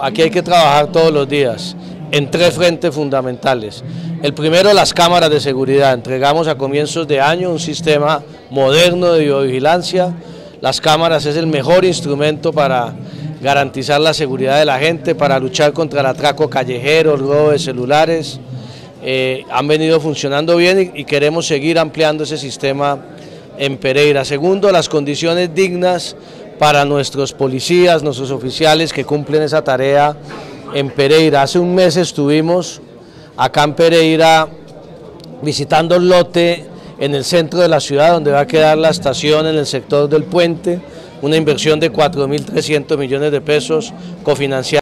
No, aquí hay que trabajar todos los días en tres frentes fundamentales. El primero, las cámaras de seguridad. Entregamos a comienzos de año un sistema moderno de videovigilancia. Las cámaras es el mejor instrumento para garantizar la seguridad de la gente, para luchar contra el atraco callejero, el robo de celulares. Han venido funcionando bien y queremos seguir ampliando ese sistema en Pereira. Segundo, las condiciones dignas para nuestros policías, nuestros oficiales que cumplen esa tarea en Pereira. Hace un mes estuvimos acá en Pereira visitando el lote en el centro de la ciudad donde va a quedar la estación en el sector del puente, una inversión de 4.300 millones de pesos cofinanciada